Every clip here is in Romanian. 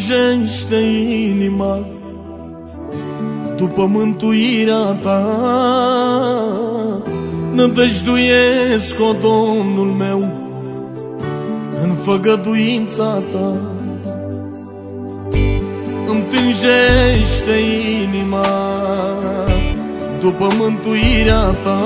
tânjește inima după mântuirea ta. Nădăjduiesc, o Domnul meu, în făgăduința ta. Îmi tânjește inima după mântuirea ta.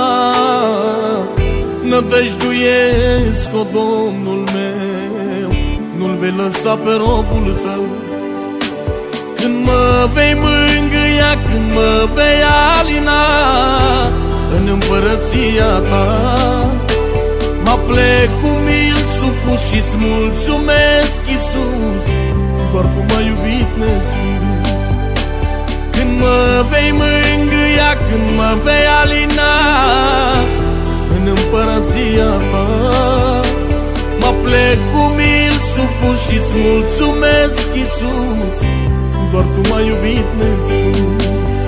Nădăjduiesc, o Domnul meu, nu-l vei lăsa pe robul tău. Când mă vei mângâia, când mă vei alina în împărăția ta, mă plec umil, supus și-ți mulțumesc, Iisus, doar Tu m-ai iubit nespus. Când mă vei mângâia, când mă vei alina în împărăția ta, mă plec umil, supus și-ți mulțumesc, Iisus, doar Tu m-ai iubit nespus.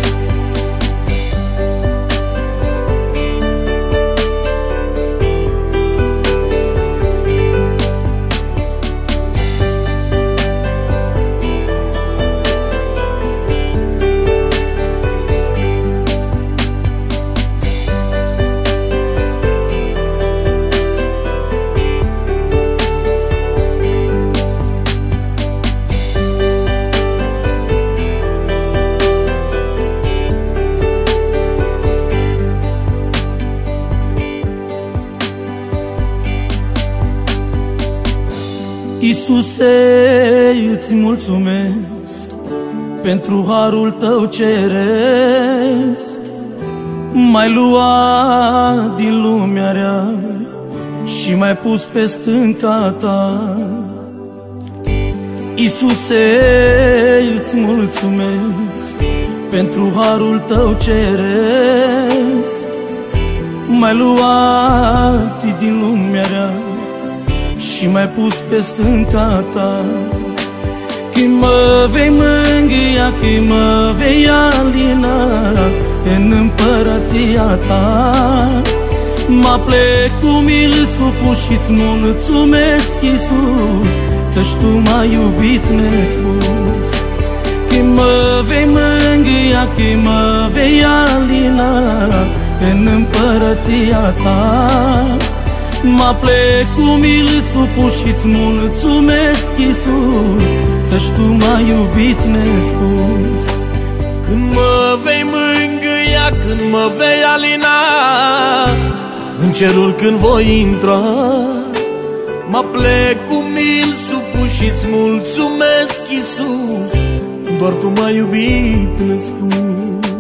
Iisuse, îți mulțumesc pentru harul Tău ceresc. M-ai luat din lumea rea și m-ai pus pe stânca Ta. Iisuse, îți mulțumesc pentru harul Tău ceresc. M-ai luat din lumea rea și m-ai pus pe stânca Ta. Când mă vei mângâia, când mă vei alina în împărăția Ta, mă plec umil, supus și-ți mulțumesc, Iisus, căci Tu m-ai iubit nespus. Când mă vei mângâia, când mă vei alina în împărăția Ta, mă plec umil, supus și-ți mulțumesc, Iisus, căci Tu m-ai iubit nespus. Când mă vei mângâia, când mă vei alina în cerul când voi intra, mă plec umil, supus și-ți mulțumesc, Iisus, doar Tu m-ai iubit nespus.